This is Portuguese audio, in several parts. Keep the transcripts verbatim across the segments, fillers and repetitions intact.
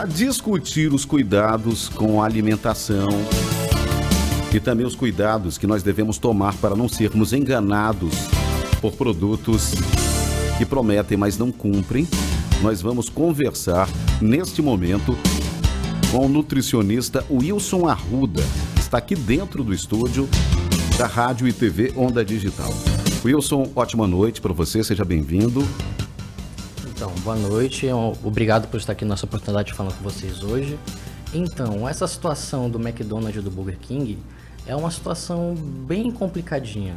a discutir os cuidados com a alimentação e também os cuidados que nós devemos tomar para não sermos enganados por produtos que prometem, mas não cumprem. Nós vamos conversar neste momento com o nutricionista Wilson Arruda, que está aqui dentro do estúdio da Rádio e T V Onda Digital. Wilson, ótima noite para você, seja bem-vindo. Então, boa noite, obrigado por estar aqui nessa oportunidade de falar com vocês hoje. Então, essa situação do McDonald's e do Burger King é uma situação bem complicadinha.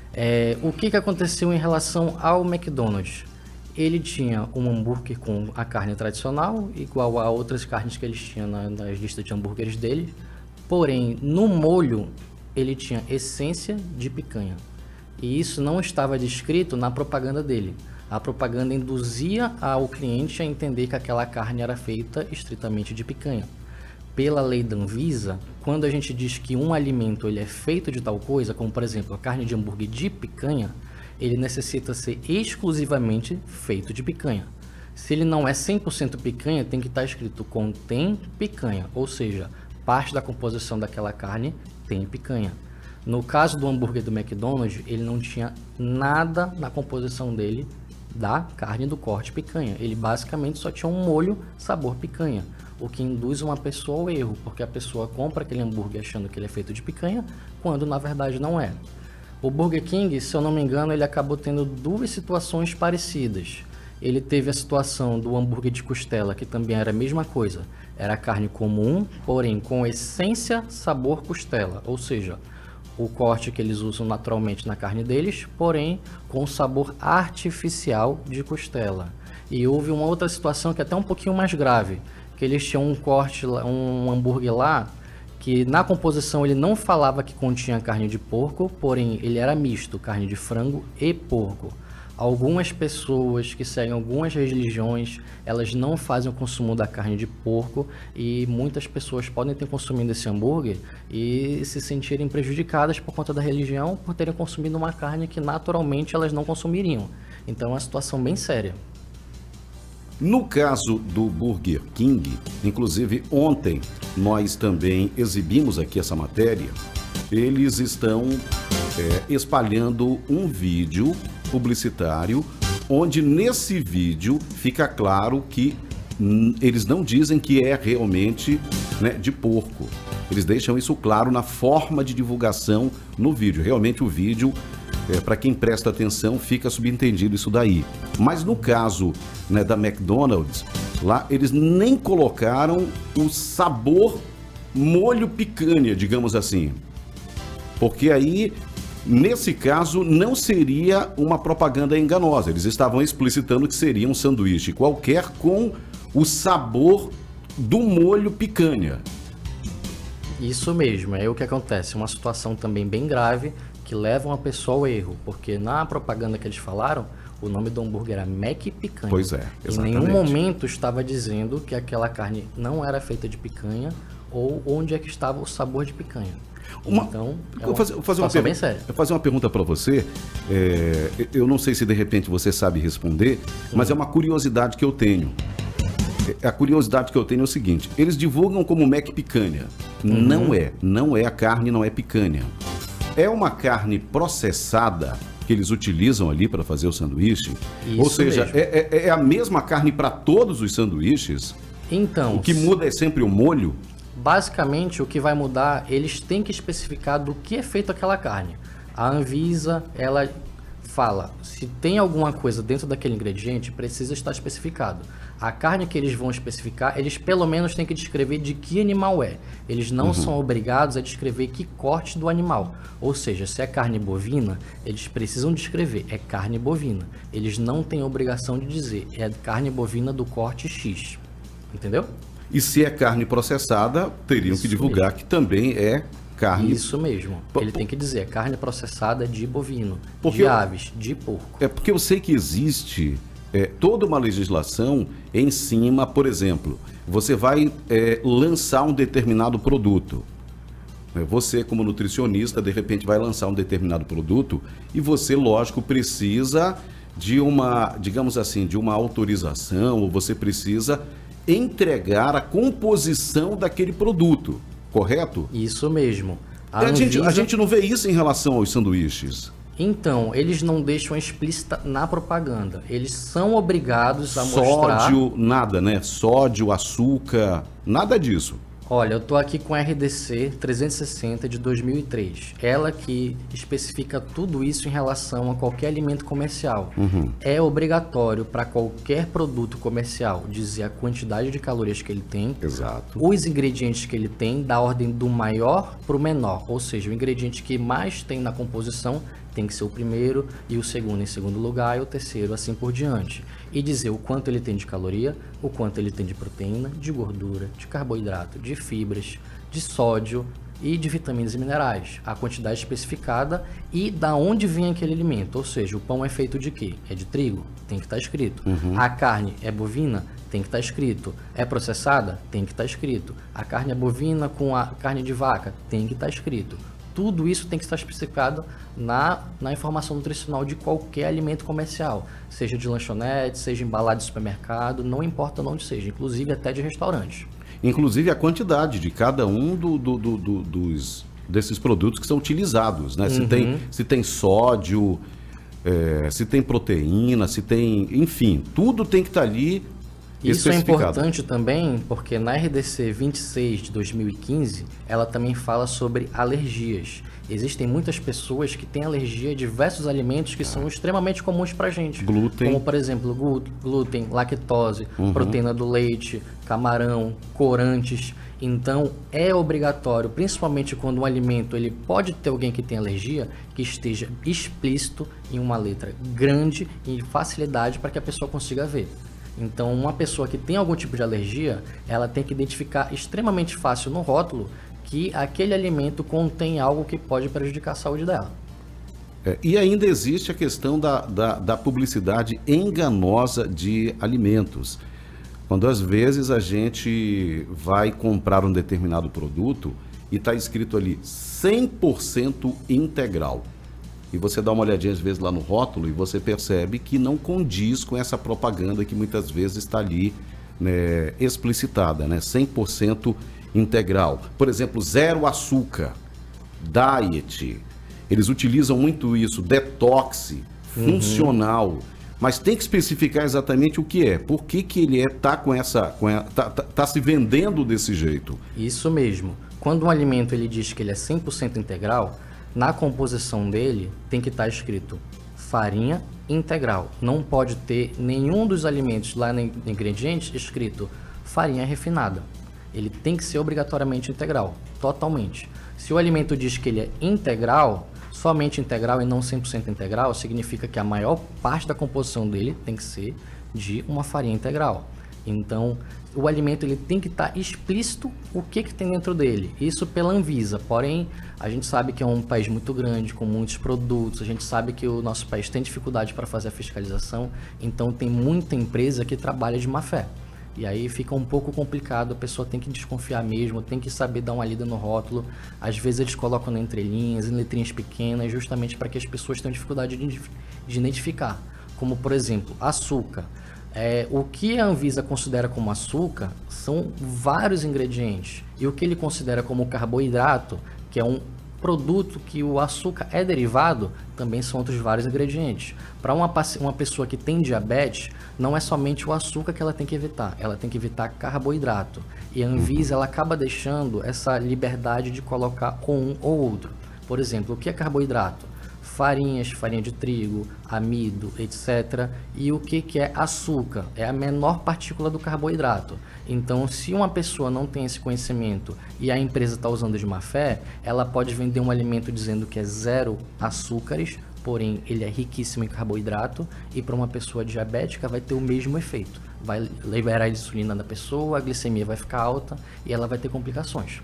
É, o que, que aconteceu em relação ao McDonald's? Ele tinha um hambúrguer com a carne tradicional, igual a outras carnes que eles tinham na, nas listas de hambúrgueres dele, porém, no molho, ele tinha essência de picanha. E isso não estava descrito na propaganda dele. A propaganda induzia ao cliente a entender que aquela carne era feita estritamente de picanha. Pela lei da Anvisa, quando a gente diz que um alimento ele é feito de tal coisa, como por exemplo a carne de hambúrguer de picanha, ele necessita ser exclusivamente feito de picanha. Se ele não é cem por cento picanha, tem que estar escrito contém picanha, ou seja, parte da composição daquela carne tem picanha. No caso do hambúrguer do McDonald's, ele não tinha nada na composição dele da carne do corte picanha. Ele basicamente só tinha um molho sabor picanha, o que induz uma pessoa ao erro, porque a pessoa compra aquele hambúrguer achando que ele é feito de picanha, quando na verdade não é. O Burger King, se eu não me engano, ele acabou tendo duas situações parecidas. Ele teve a situação do hambúrguer de costela, que também era a mesma coisa. Era carne comum, porém com essência sabor costela, ou seja, o corte que eles usam naturalmente na carne deles, porém com sabor artificial de costela. E houve uma outra situação que é até um pouquinho mais grave, que eles tinham um corte, um hambúrguer lá, que na composição ele não falava que continha carne de porco, porém ele era misto, carne de frango e porco. Algumas pessoas que seguem algumas religiões, elas não fazem o consumo da carne de porco e muitas pessoas podem ter consumido esse hambúrguer e se sentirem prejudicadas por conta da religião, por terem consumido uma carne que naturalmente elas não consumiriam. Então é uma situação bem séria. No caso do Burger King, inclusive ontem nós também exibimos aqui essa matéria, eles estão é, espalhando um vídeo publicitário, onde nesse vídeo fica claro que hum, eles não dizem que é realmente, né, de porco. Eles deixam isso claro na forma de divulgação no vídeo. Realmente o vídeo, é, para quem presta atenção, fica subentendido isso daí. Mas no caso, né, da McDonald's, lá eles nem colocaram o sabor molho picanha, digamos assim. Porque aí, nesse caso, não seria uma propaganda enganosa. Eles estavam explicitando que seria um sanduíche qualquer com o sabor do molho picanha. Isso mesmo, é o que acontece. Uma situação também bem grave que leva uma pessoa ao erro. Porque na propaganda que eles falaram, o nome do hambúrguer era Mac Picanha. Pois é, exatamente. Em nenhum momento estava dizendo que aquela carne não era feita de picanha ou onde é que estava o sabor de picanha. Uma, então, é vou fazer, fazer uma bem pergunta, séria. Eu fazer uma pergunta para você. É, eu não sei se de repente você sabe responder, mas é uma curiosidade que eu tenho. A curiosidade que eu tenho é o seguinte: eles divulgam como Mac Picanha. Uhum. Não é, não é a carne, não é picanha. É uma carne processada que eles utilizam ali para fazer o sanduíche. Isso Ou seja, é, é, é a mesma carne para todos os sanduíches. Então, o que muda é sempre o molho. Basicamente, o que vai mudar, eles têm que especificar do que é feito aquela carne. A Anvisa, ela fala, se tem alguma coisa dentro daquele ingrediente, precisa estar especificado. A carne que eles vão especificar, eles pelo menos têm que descrever de que animal é. Eles não uhum. são obrigados a descrever que corte do animal. Ou seja, se é carne bovina, eles precisam descrever, é carne bovina. Eles não têm obrigação de dizer, é carne bovina do corte X. Entendeu? E se é carne processada, teriam Isso que divulgar mesmo. que também é carne... Isso mesmo. Ele tem que dizer, carne processada de bovino, porque de eu... aves, de porco. É porque eu sei que existe é, toda uma legislação em cima, por exemplo, você vai é, lançar um determinado produto. Você, como nutricionista, de repente vai lançar um determinado produto e você, lógico, precisa de uma, digamos assim, de uma autorização, ou você precisa entregar a composição daquele produto, correto? Isso mesmo. A, a, Anvisa... gente, a gente não vê isso em relação aos sanduíches. Então, eles não deixam explícita na propaganda. Eles são obrigados a mostrar... Sódio, nada, né? Sódio, açúcar, nada disso. Olha, eu tô aqui com a R D C trezentos e sessenta de dois mil e três. Ela que especifica tudo isso em relação a qualquer alimento comercial. Uhum. É obrigatório para qualquer produto comercial dizer a quantidade de calorias que ele tem. Exato. Os ingredientes que ele tem, da ordem do maior para o menor. Ou seja, o ingrediente que mais tem na composição tem que ser o primeiro, e o segundo em segundo lugar, e o terceiro assim por diante. E dizer o quanto ele tem de caloria, o quanto ele tem de proteína, de gordura, de carboidrato, de fibras, de sódio e de vitaminas e minerais. A quantidade especificada e da onde vem aquele alimento. Ou seja, o pão é feito de quê? É de trigo? Tem que estar escrito. Uhum. A carne é bovina? Tem que estar escrito. É processada? Tem que estar escrito. A carne é bovina com a carne de vaca? Tem que estar escrito. Tudo isso tem que estar especificado na, na informação nutricional de qualquer alimento comercial, seja de lanchonete, seja embalado de supermercado, não importa onde seja, inclusive até de restaurante. Inclusive a quantidade de cada um do, do, do, do, dos, desses produtos que são utilizados, né? Se, Uhum. tem, se tem sódio, é, se tem proteína, se tem... Enfim, tudo tem que estar ali. Isso é importante também porque na R D C vinte e seis de dois mil e quinze, ela também fala sobre alergias. Existem muitas pessoas que têm alergia a diversos alimentos que são extremamente comuns pra gente. Glúten. Como, por exemplo, glúten, lactose, Uhum. proteína do leite, camarão, corantes. Então, é obrigatório, principalmente quando um alimento ele pode ter alguém que tem alergia, que esteja explícito em uma letra grande e facilidade para que a pessoa consiga ver. Então, uma pessoa que tem algum tipo de alergia, ela tem que identificar extremamente fácil no rótulo que aquele alimento contém algo que pode prejudicar a saúde dela. É, e ainda existe a questão da, da, da publicidade enganosa de alimentos. Quando às vezes a gente vai comprar um determinado produto e está escrito ali cem por cento integral. E você dá uma olhadinha às vezes lá no rótulo e você percebe que não condiz com essa propaganda que muitas vezes está ali, né, explicitada, né? cem por cento integral. Por exemplo, zero açúcar, diet. Eles utilizam muito isso, detox, funcional. Uhum. Mas tem que especificar exatamente o que é. Por que que ele é, tá com essa, com a, tá, tá, tá se vendendo desse jeito? Isso mesmo. Quando um alimento ele diz que ele é cem por cento integral, na composição dele tem que estar escrito farinha integral. Não pode ter nenhum dos alimentos lá nos ingredientes escrito farinha refinada. Ele tem que ser obrigatoriamente integral, totalmente. Se o alimento diz que ele é integral, somente integral e não cem por cento integral, significa que a maior parte da composição dele tem que ser de uma farinha integral. Então, o alimento ele tem que estar explícito o que, que tem dentro dele. Isso pela Anvisa. Porém, a gente sabe que é um país muito grande, com muitos produtos. A gente sabe que o nosso país tem dificuldade para fazer a fiscalização. Então, tem muita empresa que trabalha de má fé. E aí fica um pouco complicado, a pessoa tem que desconfiar mesmo, tem que saber dar uma lida no rótulo. Às vezes eles colocam na entrelinhas, em letrinhas pequenas, justamente para que as pessoas tenham dificuldade de, de identificar. Como, por exemplo, açúcar. É, o que a Anvisa considera como açúcar são vários ingredientes. E o que ele considera como carboidrato, que é um produto que o açúcar é derivado, também são outros vários ingredientes. Para uma, uma pessoa que tem diabetes, não é somente o açúcar que ela tem que evitar, ela tem que evitar carboidrato. E a Anvisa ela acaba deixando essa liberdade de colocar um ou outro. Por exemplo, o que é carboidrato? Farinhas, farinha de trigo, amido, etcétera. E o que, que é açúcar? É a menor partícula do carboidrato. Então, se uma pessoa não tem esse conhecimento e a empresa está usando de má fé, ela pode vender um alimento dizendo que é zero açúcares, porém ele é riquíssimo em carboidrato, e para uma pessoa diabética vai ter o mesmo efeito. Vai liberar a insulina da pessoa, a glicemia vai ficar alta e ela vai ter complicações.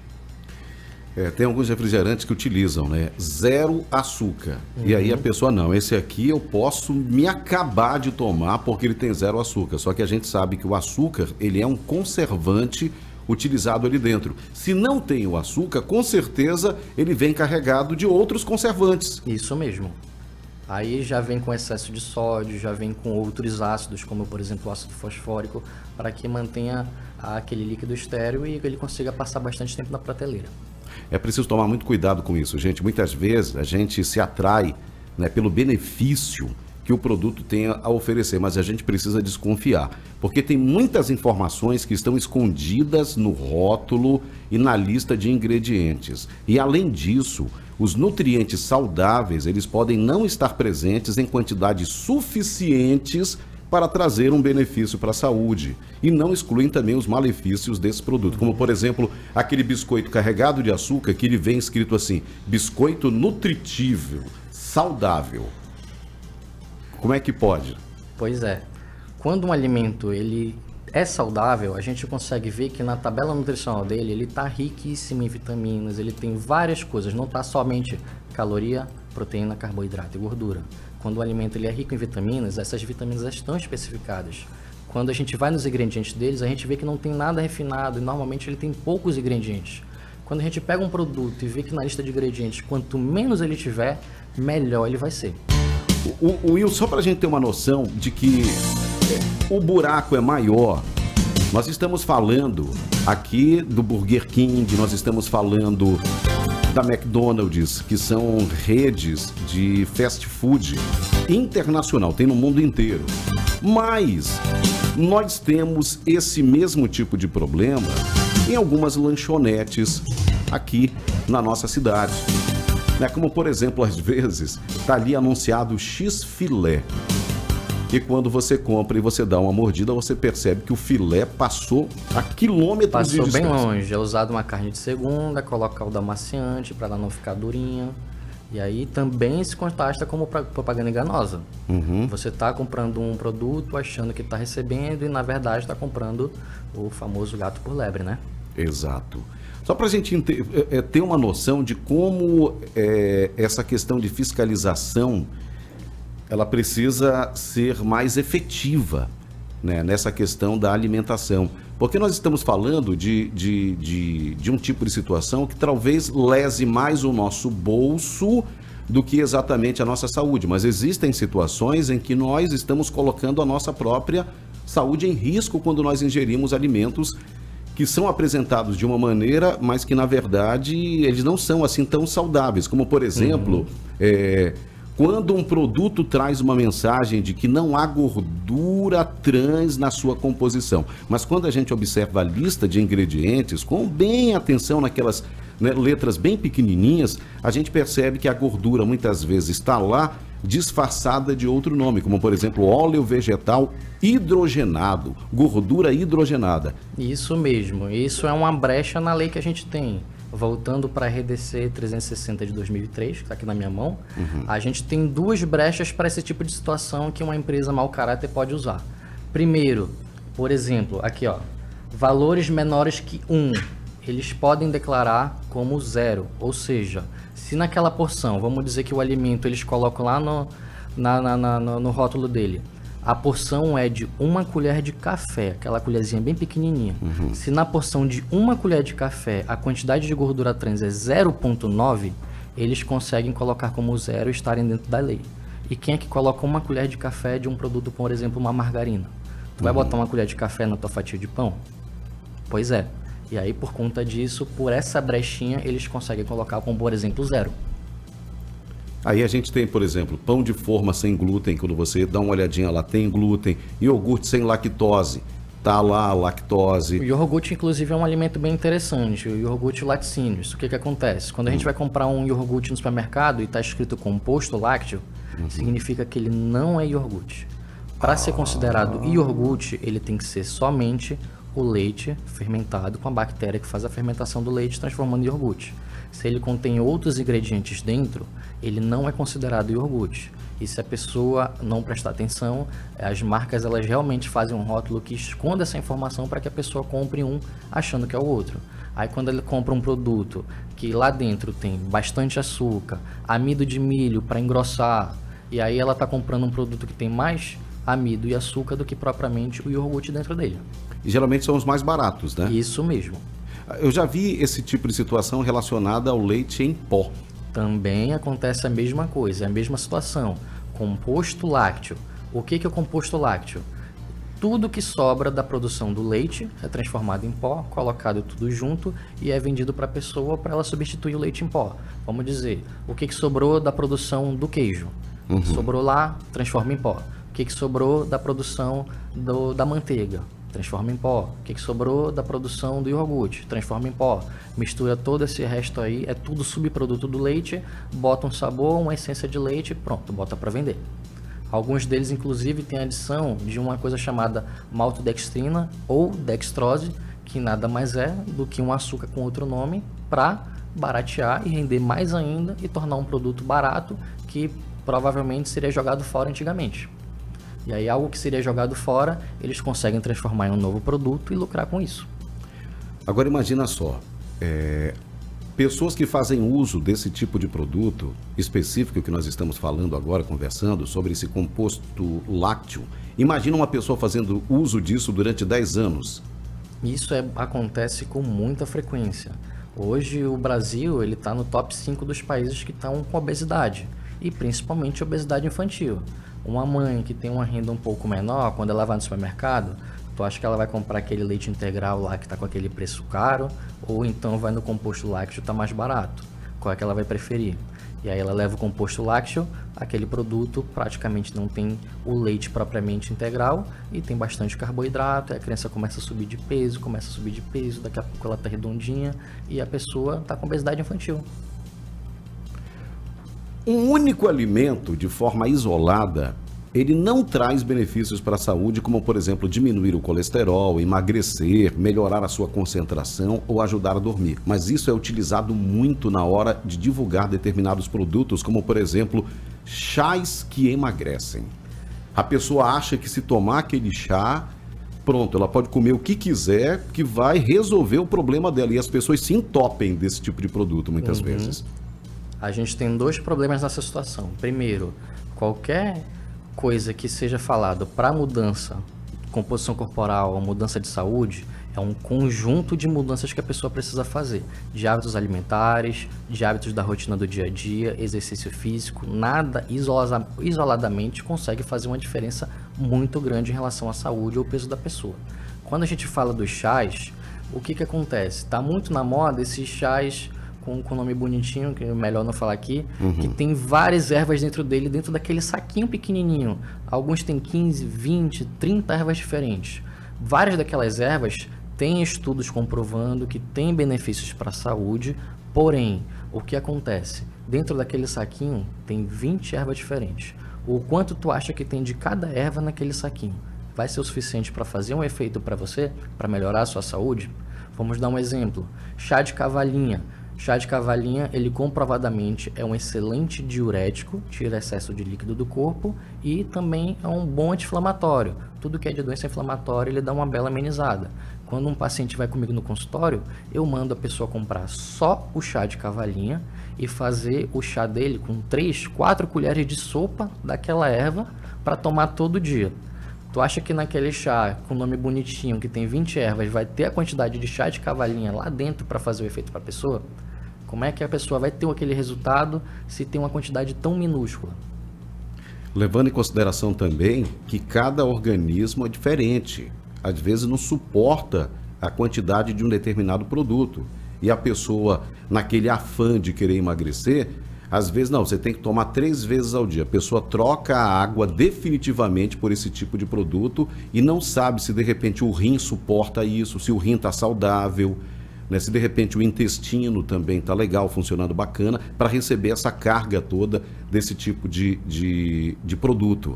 É, tem alguns refrigerantes que utilizam, né? Zero açúcar. Uhum. E aí a pessoa, não, esse aqui eu posso me acabar de tomar porque ele tem zero açúcar. Só que a gente sabe que o açúcar, ele é um conservante utilizado ali dentro. Se não tem o açúcar, com certeza ele vem carregado de outros conservantes. Isso mesmo. Aí já vem com excesso de sódio, já vem com outros ácidos, como por exemplo o ácido fosfórico, para que mantenha aquele líquido estéril e ele consiga passar bastante tempo na prateleira. É preciso tomar muito cuidado com isso, gente. Muitas vezes a gente se atrai, né, pelo benefício que o produto tem a oferecer, mas a gente precisa desconfiar, porque tem muitas informações que estão escondidas no rótulo e na lista de ingredientes. E além disso, os nutrientes saudáveis, eles podem não estar presentes em quantidades suficientes para trazer um benefício para a saúde. E não excluem também os malefícios desse produto, como por exemplo, aquele biscoito carregado de açúcar que ele vem escrito assim, biscoito nutritível, saudável. Como é que pode? Pois é. Quando um alimento ele é saudável, a gente consegue ver que na tabela nutricional dele, ele está riquíssimo em vitaminas, ele tem várias coisas, não está somente caloria, proteína, carboidrato e gordura. Quando o alimento ele é rico em vitaminas, essas vitaminas estão especificadas. Quando a gente vai nos ingredientes deles, a gente vê que não tem nada refinado e normalmente ele tem poucos ingredientes. Quando a gente pega um produto e vê que na lista de ingredientes, quanto menos ele tiver, melhor ele vai ser. O, o Will, só para a gente ter uma noção de que o buraco é maior, nós estamos falando aqui do Burger King, nós estamos falando da McDonald's, que são redes de fast food internacional, tem no mundo inteiro. Mas nós temos esse mesmo tipo de problema em algumas lanchonetes aqui na nossa cidade. Né? Como, por exemplo, às vezes, está ali anunciado X-filé. E quando você compra e você dá uma mordida, você percebe que o filé passou a quilômetros passou de distância. Passou bem longe. É usado uma carne de segunda, coloca o amaciante para ela não ficar durinha. E aí também se contrasta como propaganda enganosa. Uhum. Você está comprando um produto achando que está recebendo e, na verdade, está comprando o famoso gato por lebre, né? Exato. Só para a gente é, ter uma noção de como é, essa questão de fiscalização ela precisa ser mais efetiva, né, nessa questão da alimentação. Porque nós estamos falando de, de, de, de um tipo de situação que talvez lese mais o nosso bolso do que exatamente a nossa saúde. Mas existem situações em que nós estamos colocando a nossa própria saúde em risco quando nós ingerimos alimentos que são apresentados de uma maneira, mas que na verdade eles não são assim tão saudáveis. Como por exemplo, uhum. é, quando um produto traz uma mensagem de que não há gordura trans na sua composição, mas quando a gente observa a lista de ingredientes, com bem atenção naquelas, né, letras bem pequenininhas, a gente percebe que a gordura muitas vezes está lá disfarçada de outro nome, como por exemplo óleo vegetal hidrogenado, gordura hidrogenada. Isso mesmo, isso é uma brecha na lei que a gente tem. Voltando para a R D C trezentos e sessenta de dois mil e três, que está aqui na minha mão, uhum. a gente tem duas brechas para esse tipo de situação que uma empresa mau caráter pode usar. Primeiro, por exemplo, aqui ó, valores menores que um, eles podem declarar como zero, ou seja, se naquela porção, vamos dizer que o alimento eles colocam lá no, na, na, na, no, no rótulo dele, a porção é de uma colher de café, aquela colherzinha bem pequenininha. Uhum. Se na porção de uma colher de café a quantidade de gordura trans é zero vírgula nove, eles conseguem colocar como zero e estarem dentro da lei. E quem é que coloca uma colher de café de um produto, por exemplo, uma margarina? Tu vai uhum. botar uma colher de café na tua fatia de pão? Pois é. E aí, por conta disso, por essa brechinha, eles conseguem colocar como, por exemplo, zero. Aí a gente tem, por exemplo, pão de forma sem glúten, quando você dá uma olhadinha lá, tem glúten, iogurte sem lactose, tá lá a lactose. O iogurte, inclusive, é um alimento bem interessante, o iogurte laticínios. O que que acontece? Quando a gente hum. vai comprar um iogurte no supermercado e está escrito composto lácteo, uhum. significa que ele não é iogurte. Para ah. ser considerado iogurte, ele tem que ser somente o leite fermentado com a bactéria que faz a fermentação do leite, transformando em iogurte. Se ele contém outros ingredientes dentro, ele não é considerado iogurte. E se a pessoa não prestar atenção, as marcas elas realmente fazem um rótulo que esconde essa informação para que a pessoa compre um achando que é o outro. Aí quando ele compra um produto que lá dentro tem bastante açúcar, amido de milho para engrossar, e aí ela está comprando um produto que tem mais amido e açúcar do que propriamente o iogurte dentro dele. E geralmente são os mais baratos, né? Isso mesmo. Eu já vi esse tipo de situação relacionada ao leite em pó. Também acontece a mesma coisa, a mesma situação. composto lácteo. O que, que é o composto lácteo? Tudo que sobra da produção do leite é transformado em pó, colocado tudo junto e é vendido para a pessoa para ela substituir o leite em pó. Vamos dizer, o que, que sobrou da produção do queijo? Uhum. Sobrou lá, transforma em pó. O que, que sobrou da produção do, da manteiga? Transforma em pó. O que, que sobrou da produção do iogurte? Transforma em pó. Mistura todo esse resto aí, é tudo subproduto do leite, bota um sabor, uma essência de leite, pronto, bota para vender. Alguns deles, inclusive, têm adição de uma coisa chamada maltodextrina ou dextrose, que nada mais é do que um açúcar com outro nome, para baratear e render mais ainda e tornar um produto barato que provavelmente seria jogado fora antigamente. E aí algo que seria jogado fora, eles conseguem transformar em um novo produto e lucrar com isso. Agora imagina só, é... pessoas que fazem uso desse tipo de produto específico que nós estamos falando agora, conversando sobre esse composto lácteo, imagina uma pessoa fazendo uso disso durante dez anos. Isso é, acontece com muita frequência. Hoje o Brasil ele está no top cinco dos países que estão com obesidade, e principalmente obesidade infantil. Uma mãe que tem uma renda um pouco menor, quando ela vai no supermercado, tu acha que ela vai comprar aquele leite integral lá que está com aquele preço caro, ou então vai no composto lácteo, está mais barato? Qual é que ela vai preferir? E aí ela leva o composto lácteo, aquele produto praticamente não tem o leite propriamente integral e tem bastante carboidrato, e a criança começa a subir de peso, começa a subir de peso, daqui a pouco ela está redondinha e a pessoa está com obesidade infantil. Um único alimento, de forma isolada, ele não traz benefícios para a saúde, como, por exemplo, diminuir o colesterol, emagrecer, melhorar a sua concentração ou ajudar a dormir. Mas isso é utilizado muito na hora de divulgar determinados produtos, como, por exemplo, chás que emagrecem. A pessoa acha que se tomar aquele chá, pronto, ela pode comer o que quiser, que vai resolver o problema dela. E as pessoas se entopem desse tipo de produto, muitas uhum. vezes. A gente tem dois problemas nessa situação. Primeiro, qualquer coisa que seja falado para mudança, composição corporal ou mudança de saúde, é um conjunto de mudanças que a pessoa precisa fazer. De hábitos alimentares, de hábitos da rotina do dia a dia, exercício físico, nada isola- isoladamente consegue fazer uma diferença muito grande em relação à saúde ou peso da pessoa. Quando a gente fala dos chás, o que que acontece? Está muito na moda esses chás com o nome bonitinho, que é melhor não falar aqui, uhum. que tem várias ervas dentro dele, dentro daquele saquinho pequenininho. Alguns têm quinze, vinte, trinta ervas diferentes. Várias daquelas ervas têm estudos comprovando que têm benefícios para a saúde, porém, o que acontece? Dentro daquele saquinho tem vinte ervas diferentes. O quanto tu acha que tem de cada erva naquele saquinho? Vai ser o suficiente para fazer um efeito para você, para melhorar a sua saúde? Vamos dar um exemplo. Chá de cavalinha. Chá de cavalinha, ele comprovadamente é um excelente diurético, tira excesso de líquido do corpo e também é um bom anti-inflamatório. Tudo que é de doença inflamatória, ele dá uma bela amenizada. Quando um paciente vai comigo no consultório, eu mando a pessoa comprar só o chá de cavalinha e fazer o chá dele com três, quatro colheres de sopa daquela erva para tomar todo dia. Tu acha que naquele chá com nome bonitinho, que tem vinte ervas, vai ter a quantidade de chá de cavalinha lá dentro para fazer o efeito para a pessoa? Como é que a pessoa vai ter aquele resultado se tem uma quantidade tão minúscula? Levando em consideração também que cada organismo é diferente. Às vezes não suporta a quantidade de um determinado produto. E a pessoa, naquele afã de querer emagrecer, às vezes não, você tem que tomar três vezes ao dia. A pessoa troca a água definitivamente por esse tipo de produto e não sabe se de repente o rim suporta isso, se o rim está saudável, né? Se de repente o intestino também está legal, funcionando bacana, para receber essa carga toda desse tipo de, de, de produto.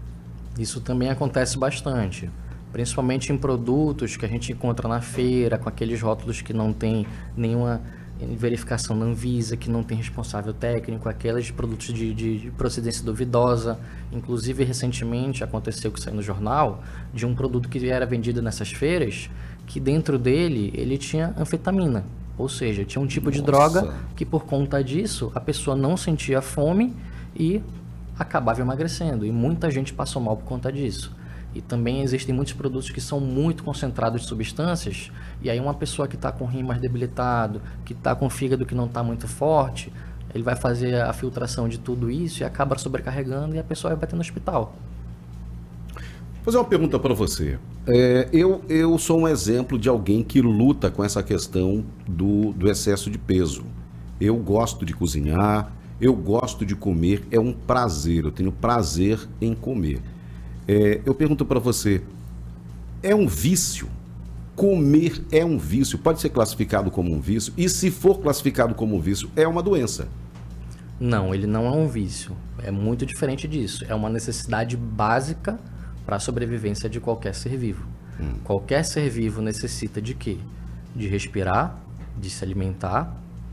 Isso também acontece bastante, principalmente em produtos que a gente encontra na feira, com aqueles rótulos que não tem nenhuma verificação da Anvisa, que não tem responsável técnico, aqueles produtos de, de, de procedência duvidosa. Inclusive, recentemente aconteceu que saiu no jornal de um produto que era vendido nessas feiras, que dentro dele ele tinha anfetamina, ou seja, tinha um tipo de Nossa. droga que por conta disso a pessoa não sentia fome e acabava emagrecendo, e muita gente passou mal por conta disso. E também existem muitos produtos que são muito concentrados de substâncias, e aí uma pessoa que está com o rim mais debilitado, que está com o fígado que não está muito forte, ele vai fazer a filtração de tudo isso e acaba sobrecarregando e a pessoa vai bater no hospital. Vou fazer uma pergunta para você. É, eu, eu sou um exemplo de alguém que luta com essa questão do, do excesso de peso. Eu gosto de cozinhar, eu gosto de comer, é um prazer, eu tenho prazer em comer. É, eu pergunto para você, é um vício? Comer é um vício? Pode ser classificado como um vício? E se for classificado como um vício, é uma doença? Não, ele não é um vício. É muito diferente disso. É uma necessidade básica para a sobrevivência de qualquer ser vivo. Hum. Qualquer ser vivo necessita de quê? De respirar, de se alimentar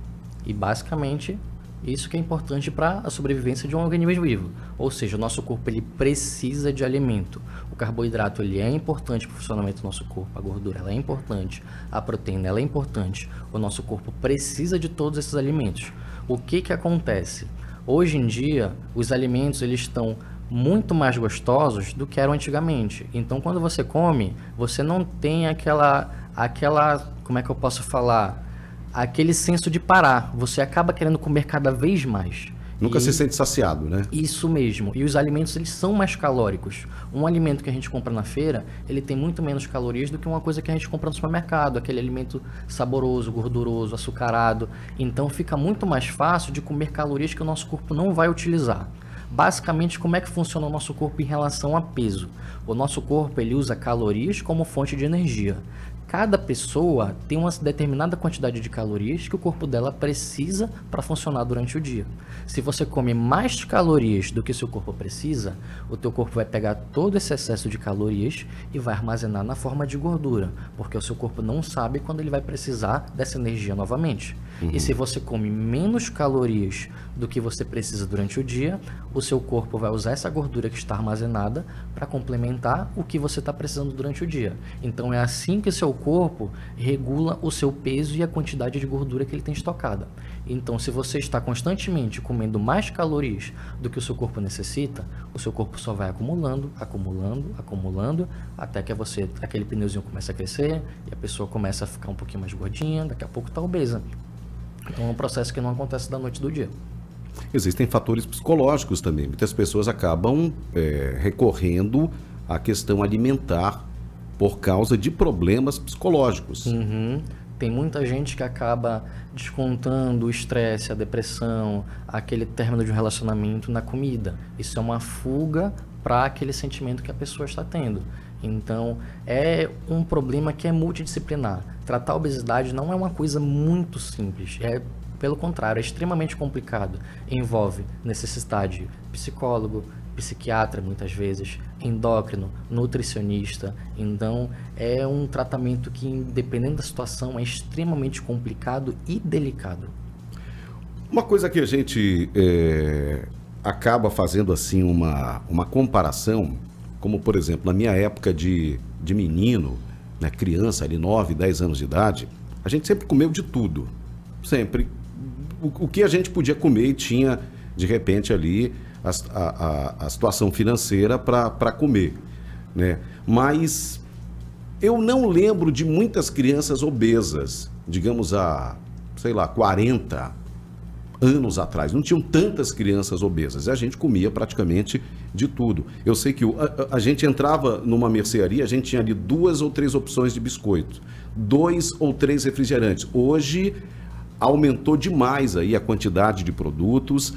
e basicamente isso que é importante para a sobrevivência de um organismo vivo. Ou seja, o nosso corpo ele precisa de alimento. O carboidrato ele é importante para o funcionamento do nosso corpo, a gordura ela é importante, a proteína ela é importante. O nosso corpo precisa de todos esses alimentos. O que que acontece? Hoje em dia, os alimentos eles estão muito mais gostosos do que eram antigamente. Então, quando você come, você não tem aquela, aquela, como é que eu posso falar? Aquele senso de parar. Você acaba querendo comer cada vez mais. Nunca e... se sente saciado, né? Isso mesmo. E os alimentos, eles são mais calóricos. Um alimento que a gente compra na feira, ele tem muito menos calorias do que uma coisa que a gente compra no supermercado. Aquele alimento saboroso, gorduroso, açucarado. Então, fica muito mais fácil de comer calorias que o nosso corpo não vai utilizar. Basicamente, como é que funciona o nosso corpo em relação a peso? O nosso corpo, ele usa calorias como fonte de energia. Cada pessoa tem uma determinada quantidade de calorias que o corpo dela precisa para funcionar durante o dia. Se você come mais calorias do que seu corpo precisa, o teu corpo vai pegar todo esse excesso de calorias e vai armazenar na forma de gordura, porque o seu corpo não sabe quando ele vai precisar dessa energia novamente. Uhum. E se você come menos calorias do que você precisa durante o dia, o seu corpo vai usar essa gordura que está armazenada para complementar o que você está precisando durante o dia. Então é assim que seu corpo regula o seu peso e a quantidade de gordura que ele tem estocada. Então, se você está constantemente comendo mais calorias do que o seu corpo necessita, o seu corpo só vai acumulando, acumulando, acumulando, até que você, aquele pneuzinho começa a crescer e a pessoa começa a ficar um pouquinho mais gordinha, daqui a pouco está obesa. Então, é um processo que não acontece da noite do dia. Existem fatores psicológicos também. Muitas pessoas acabam é, recorrendo à questão alimentar por causa de problemas psicológicos. Uhum. Tem muita gente que acaba descontando o estresse, a depressão, aquele término de um relacionamento na comida. Isso é uma fuga para aquele sentimento que a pessoa está tendo. Então, é um problema que é multidisciplinar. Tratar a obesidade não é uma coisa muito simples. É, pelo contrário, é extremamente complicado. Envolve necessidade de psicólogo, psiquiatra muitas vezes, endócrino, nutricionista. Então é um tratamento que, dependendo da situação, é extremamente complicado e delicado. Uma coisa que a gente é, acaba fazendo assim uma, uma comparação, como por exemplo, na minha época de, de menino, né, criança ali, nove, dez anos de idade, a gente sempre comeu de tudo, sempre. O, o que a gente podia comer e tinha, de repente, ali A, a, a situação financeira para comer, né? Mas eu não lembro de muitas crianças obesas, digamos há, sei lá, quarenta anos atrás. Não tinham tantas crianças obesas, a gente comia praticamente de tudo. Eu sei que o, a, a gente entrava numa mercearia, a gente tinha ali duas ou três opções de biscoito, dois ou três refrigerantes. Hoje aumentou demais aí a quantidade de produtos.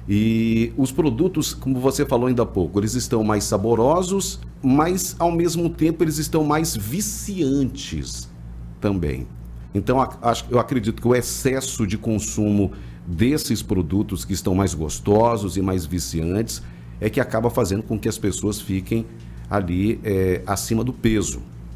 E os produtos, como você falou ainda há pouco, eles estão mais saborosos, mas ao mesmo tempo eles estão mais viciantes também. Então eu acredito que o excesso de consumo desses produtos que estão mais gostosos e mais viciantes é que acaba fazendo com que as pessoas fiquem ali é, acima do peso.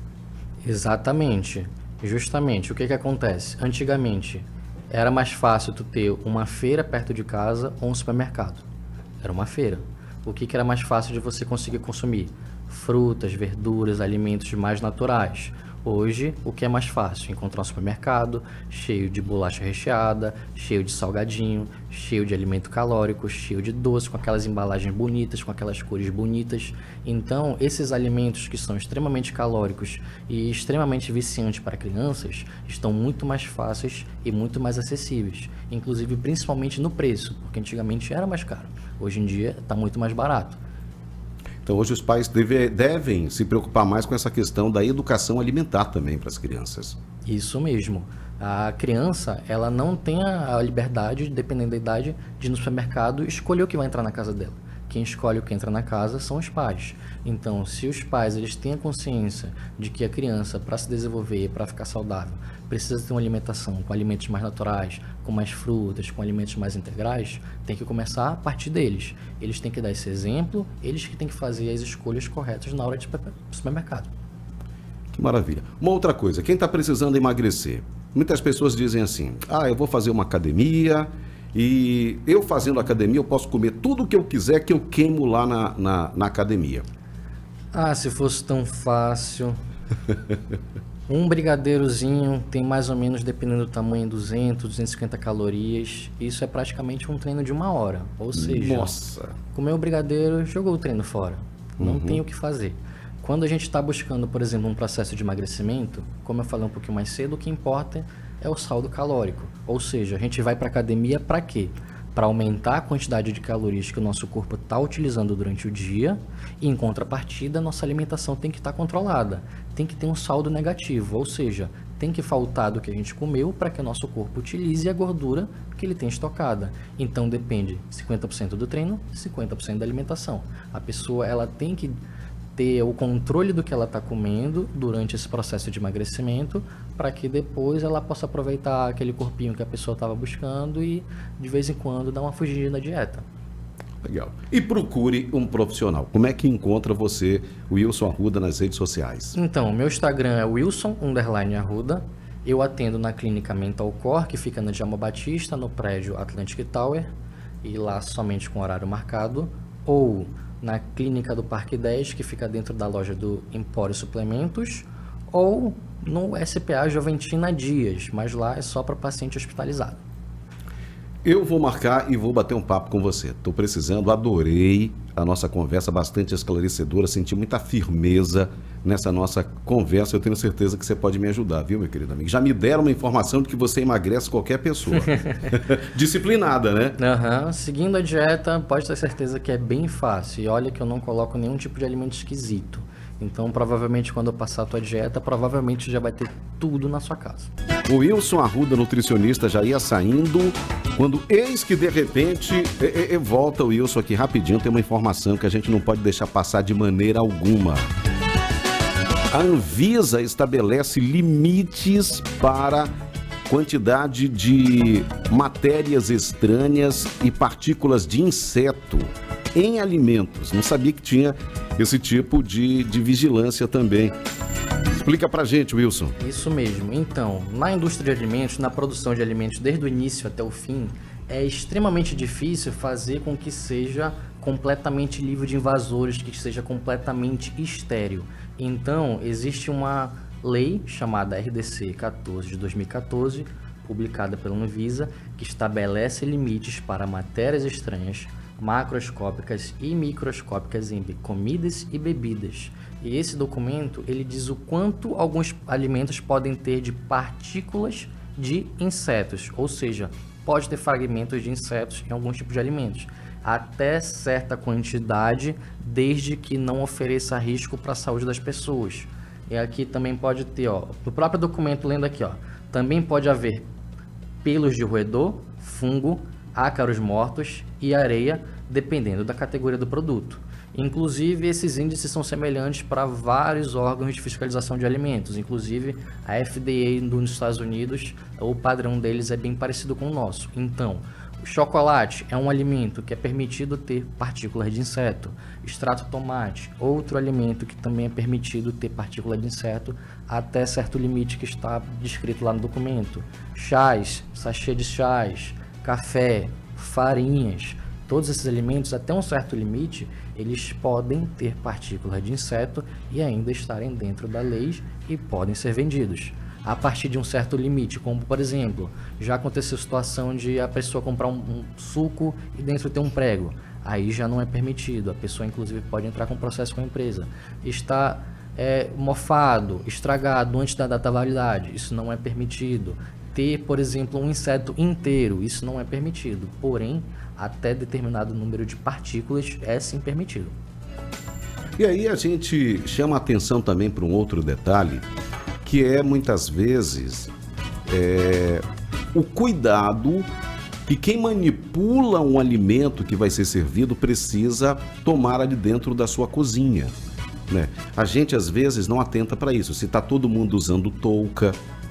Exatamente. Justamente. O que que acontece? Antigamente era mais fácil tu ter uma feira perto de casa ou um supermercado. Era uma feira. O que que era mais fácil de você conseguir consumir? Frutas, verduras, alimentos mais naturais. Hoje, o que é mais fácil? Encontrar um supermercado cheio de bolacha recheada, cheio de salgadinho, cheio de alimento calórico, cheio de doce, com aquelas embalagens bonitas, com aquelas cores bonitas. Então, esses alimentos que são extremamente calóricos e extremamente viciantes para crianças estão muito mais fáceis e muito mais acessíveis. Inclusive, principalmente no preço, porque antigamente era mais caro. Hoje em dia, está muito mais barato. Então, hoje os pais deve, devem se preocupar mais com essa questão da educação alimentar também para as crianças. Isso mesmo. A criança, ela não tem a liberdade, dependendo da idade, de ir no supermercado escolher o que vai entrar na casa dela. Quem escolhe o que entra na casa são os pais. Então, se os pais eles têm a consciência de que a criança, para se desenvolver, para ficar saudável, precisa ter uma alimentação com alimentos mais naturais, com mais frutas, com alimentos mais integrais, tem que começar a partir deles. Eles têm que dar esse exemplo, eles que têm que fazer as escolhas corretas na hora de ir para o supermercado. Que maravilha. Uma outra coisa, quem está precisando emagrecer? Muitas pessoas dizem assim, ah, eu vou fazer uma academia e eu fazendo academia eu posso comer tudo o que eu quiser que eu queimo lá na, na, na academia. Ah, se fosse tão fácil. Um brigadeirozinho tem mais ou menos, dependendo do tamanho, duzentas, duzentas e cinquenta calorias. Isso é praticamente um treino de uma hora. Ou seja, nossa, comeu o brigadeiro, jogou o treino fora. Não Uhum. tem o que fazer. Quando a gente está buscando, por exemplo, um processo de emagrecimento, como eu falei um pouquinho mais cedo, o que importa é o saldo calórico. Ou seja, a gente vai para a academia para quê? Para aumentar a quantidade de calorias que o nosso corpo está utilizando durante o dia e, em contrapartida, nossa alimentação tem que estar controlada. Tem que ter um saldo negativo, ou seja, tem que faltar do que a gente comeu para que o nosso corpo utilize a gordura que ele tem estocada. Então, depende cinquenta por cento do treino, cinquenta por cento da alimentação. A pessoa ela tem que ter o controle do que ela está comendo durante esse processo de emagrecimento para que depois ela possa aproveitar aquele corpinho que a pessoa estava buscando e de vez em quando dar uma fugida na dieta. Legal. E procure um profissional. Como é que encontra você, Wilson Arruda, nas redes sociais? Então, meu Instagram é Wilson underline Arruda. Eu atendo na clínica Mental Core, que fica na Djalma Batista, no prédio Atlantic Tower, e lá somente com horário marcado, ou na clínica do Parque dez, que fica dentro da loja do Empório Suplementos, ou no S P A Joventina Dias, mas lá é só para paciente hospitalizado. Eu vou marcar e vou bater um papo com você. Estou precisando, adorei a nossa conversa, bastante esclarecedora, senti muita firmeza nessa nossa conversa. Eu tenho certeza que você pode me ajudar, viu, meu querido amigo? Já me deram uma informação de que você emagrece qualquer pessoa. Disciplinada, né? Uhum. Seguindo a dieta, pode ter certeza que é bem fácil. E olha que eu não coloco nenhum tipo de alimento esquisito. Então, provavelmente, quando eu passar a tua dieta, provavelmente já vai ter tudo na sua casa. O Wilson Arruda, nutricionista, já ia saindo, quando eis que, de repente, e, e, volta o Wilson aqui rapidinho, tem uma informação que a gente não pode deixar passar de maneira alguma. A Anvisa estabelece limites para quantidade de matérias estranhas e partículas de inseto em alimentos. Não sabia que tinha esse tipo de, de vigilância também. Explica pra gente, Wilson. Isso mesmo. Então, na indústria de alimentos, na produção de alimentos desde o início até o fim, é extremamente difícil fazer com que seja completamente livre de invasores, que seja completamente estéril. Então, existe uma lei chamada R D C quatorze de dois mil e quatorze, publicada pela Anvisa, que estabelece limites para matérias estranhas, macroscópicas e microscópicas em comidas e bebidas. E esse documento, ele diz o quanto alguns alimentos podem ter de partículas de insetos, ou seja, pode ter fragmentos de insetos em alguns tipos de alimentos, até certa quantidade, desde que não ofereça risco para a saúde das pessoas. E aqui também pode ter, ó, no próprio documento, lendo aqui, ó, também pode haver pelos de roedor, fungo, ácaros mortos e areia, dependendo da categoria do produto. Inclusive, esses índices são semelhantes para vários órgãos de fiscalização de alimentos. Inclusive, a F D A nos Estados Unidos, o padrão deles é bem parecido com o nosso. Então, o chocolate é um alimento que é permitido ter partículas de inseto. Extrato de tomate, outro alimento que também é permitido ter partícula de inseto até certo limite que está descrito lá no documento. Chás, sachê de chás, café, farinhas, Todos esses alimentos, até um certo limite, eles podem ter partículas de inseto e ainda estarem dentro da lei e podem ser vendidos. A partir de um certo limite, como por exemplo, já aconteceu a situação de a pessoa comprar um, um suco e dentro tem um prego. Aí já não é permitido, a pessoa inclusive pode entrar com processo com a empresa. Está é, mofado, estragado antes da data validade, isso não é permitido. Ter, por exemplo, um inseto inteiro, isso não é permitido. Porém, até determinado número de partículas é sim permitido. E aí a gente chama a atenção também para um outro detalhe, que é muitas vezes é, o cuidado que quem manipula um alimento que vai ser servido precisa tomar ali dentro da sua cozinha, né? A gente às vezes não atenta para isso. Se está todo mundo usando touca,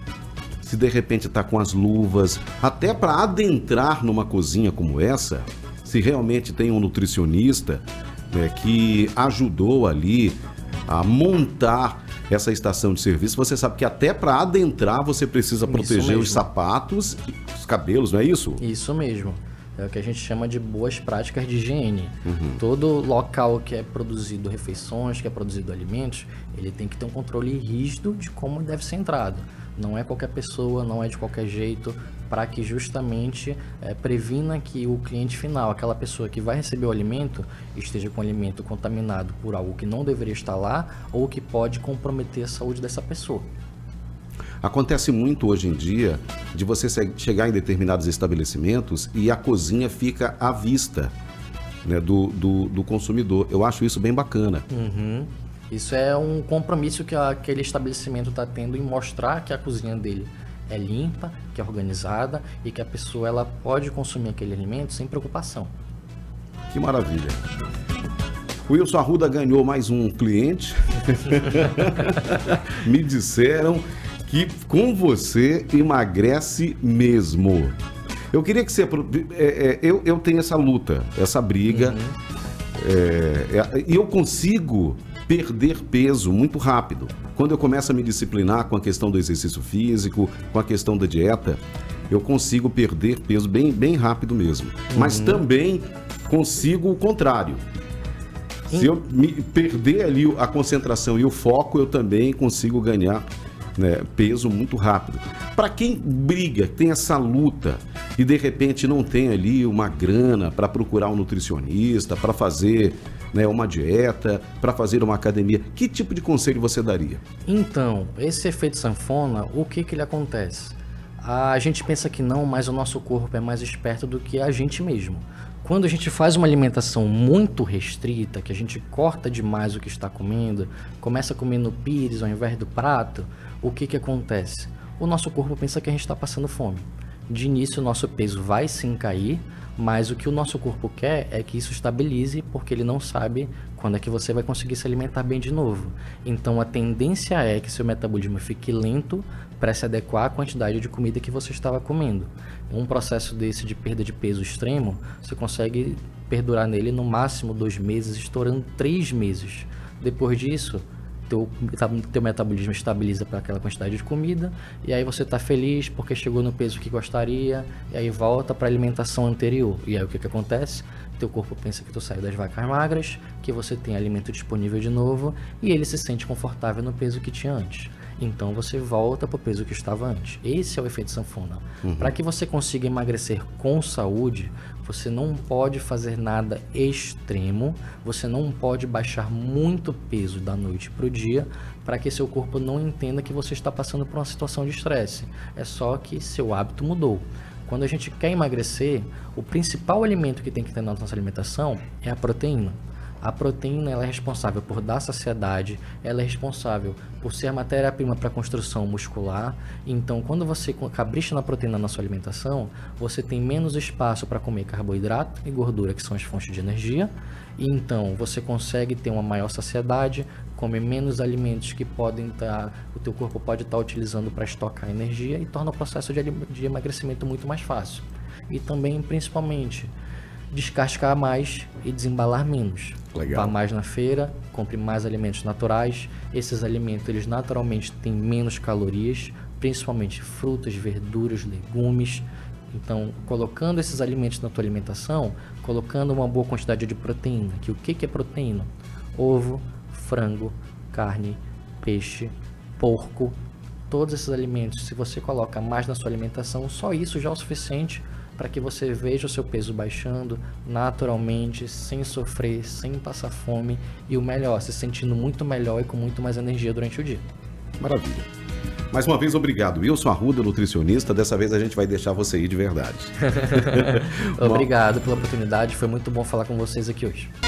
se de repente está com as luvas, até para adentrar numa cozinha como essa, se realmente tem um nutricionista, né, que ajudou ali a montar essa estação de serviço, você sabe que até para adentrar você precisa proteger os sapatos, os cabelos, não é isso? Isso mesmo. É o que a gente chama de boas práticas de higiene. Uhum. Todo local que é produzido refeições, que é produzido alimentos, ele tem que ter um controle rígido de como deve ser entrado. Não é qualquer pessoa, não é de qualquer jeito, para que justamente é, previna que o cliente final, aquela pessoa que vai receber o alimento, esteja com o alimento contaminado por algo que não deveria estar lá ou que pode comprometer a saúde dessa pessoa. Acontece muito hoje em dia de você chegar em determinados estabelecimentos e a cozinha fica à vista, né, do, do, do consumidor. Eu acho isso bem bacana. Uhum. Isso é um compromisso que aquele estabelecimento está tendo em mostrar que a cozinha dele é limpa, que é organizada e que a pessoa ela pode consumir aquele alimento sem preocupação. Que maravilha! O Wilson Arruda ganhou mais um cliente. Me disseram que com você emagrece mesmo. Eu queria que você... É, é, eu, eu tenho essa luta, essa briga, uhum. é, é, e eu consigo perder peso muito rápido. Quando eu começo a me disciplinar com a questão do exercício físico, com a questão da dieta, eu consigo perder peso bem, bem rápido mesmo. Uhum. Mas também consigo o contrário. Se eu me perder ali a concentração e o foco, eu também consigo ganhar, né, peso muito rápido. Para quem briga, tem essa luta e de repente não tem ali uma grana para procurar um nutricionista, para fazer, né, uma dieta, para fazer uma academia, que tipo de conselho você daria? Então, esse efeito sanfona, o que que ele acontece? A gente pensa que não, mas o nosso corpo é mais esperto do que a gente mesmo. Quando a gente faz uma alimentação muito restrita, que a gente corta demais o que está comendo, começa a comer no pires ao invés do prato, o que que acontece? O nosso corpo pensa que a gente está passando fome. De início, o nosso peso vai sim cair, mas o que o nosso corpo quer é que isso estabilize, porque ele não sabe quando é que você vai conseguir se alimentar bem de novo. Então, a tendência é que seu metabolismo fique lento para se adequar à quantidade de comida que você estava comendo. Um processo desse de perda de peso extremo, você consegue perdurar nele no máximo dois meses, estourando três meses. Depois disso, teu, teu metabolismo estabiliza para aquela quantidade de comida e aí você está feliz porque chegou no peso que gostaria e aí volta para a alimentação anterior. E aí o que, que acontece? Teu corpo pensa que tu saiu das vacas magras, que você tem alimento disponível de novo e ele se sente confortável no peso que tinha antes. Então você volta para o peso que estava antes. Esse é o efeito sanfona. Uhum. Para que você consiga emagrecer com saúde, você não pode fazer nada extremo, você não pode baixar muito peso da noite para o dia, para que seu corpo não entenda que você está passando por uma situação de estresse. É só que seu hábito mudou. Quando a gente quer emagrecer, o principal alimento que tem que ter na nossa alimentação é a proteína. A proteína ela é responsável por dar saciedade, ela é responsável por ser a matéria-prima para a construção muscular. Então, quando você capricha na proteína na sua alimentação, você tem menos espaço para comer carboidrato e gordura, que são as fontes de energia. E então, você consegue ter uma maior saciedade, comer menos alimentos que podem estar, o teu corpo pode estar utilizando para estocar energia e torna o processo de, de emagrecimento muito mais fácil. E também, principalmente, descascar mais e desembalar menos. Legal. Vá mais na feira, compre mais alimentos naturais. Esses alimentos, eles naturalmente têm menos calorias, principalmente frutas, verduras, legumes. Então, colocando esses alimentos na tua alimentação, colocando uma boa quantidade de proteína. Que o que, que é proteína? Ovo, frango, carne, peixe, porco, todos esses alimentos. Se você coloca mais na sua alimentação, só isso já é o suficiente para que você veja o seu peso baixando naturalmente, sem sofrer, sem passar fome e o melhor, se sentindo muito melhor e com muito mais energia durante o dia. Maravilha. Mais uma vez, obrigado. Wilson Arruda, nutricionista. Dessa vez a gente vai deixar você ir de verdade. Obrigado pela oportunidade. Foi muito bom falar com vocês aqui hoje.